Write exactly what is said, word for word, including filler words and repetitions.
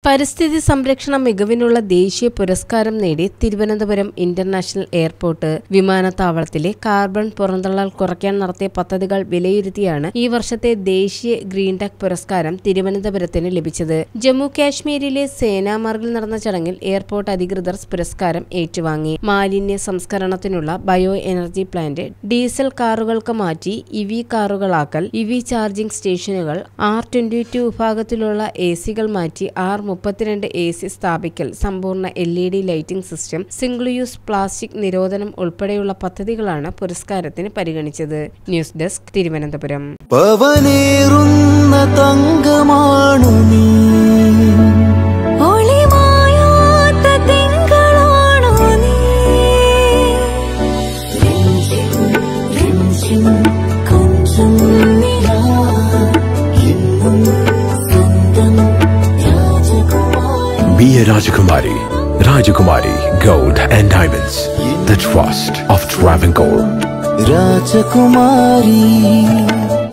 പരിസ്ഥിതി സംരക്ഷണ മികവിനുള്ള ദേശീയ പുരസ്കാരം നേടി തിരുവനന്തപുരം ഇന്റർനാഷണൽ എയർപോർട്ട് വിമാനത്താവളത്തിലെ കാർബൺ പുറന്തള്ളൽ കുറയ്ക്കാൻ നടത്തിയ പദ്ധതികൾ വിലയിരുത്തിയാണ് ഈ വർഷത്തെ ദേശീയ ഗ്രീൻ ടെക് പുരസ്കാരം തിരുവനന്തപുരത്തിന് ലഭിച്ചത്. ജമ്മു കാശ്മീരിലെ സേനാമാർഗിൽ നടന്ന ചടങ്ങിൽ എയർപോർട്ട് അധികൃതർ പുരസ്കാരം ഏറ്റുവാങ്ങി. മാലിന്യ സംസ്കരണത്തിനുള്ള ബയോ എനർജി പ്ലാന്റ്, ഡീസൽ കാറുകൾക്ക് മാറ്റി ഇവി കാറുകളാക്കൽ, ഇവി ചാർജിംഗ് സ്റ്റേഷനുകൾ, ആർ ട്വന്റി ടു വിഭാഗത്തിലുള്ള എ സികൾ മാറ്റി ആർ മുപ്പത്തിരണ്ട് എ സി സ്ഥാപിക്കൽ, സമ്പൂർണ്ണ L E D lighting system, single use plastic നിരോധനം ഉൾപ്പെടെയുള്ള പദ്ധതികളാണ് പുരസ്കാരത്തിന് പരിഗണിച്ചത്. News desk, Thiruvananthapuram. Be a Rajakumari. Rajakumari Gold and Diamonds. The trust of Travancore. Rajakumari.